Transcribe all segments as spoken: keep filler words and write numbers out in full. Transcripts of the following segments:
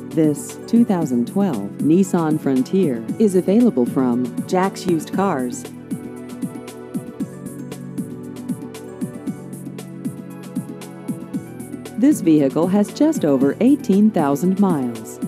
This two thousand twelve Nissan Frontier is available from Jack's Used Cars. This vehicle has just over eighteen thousand miles.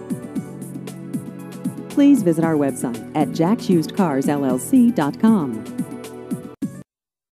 Please visit our website at jacks used cars L L C dot com.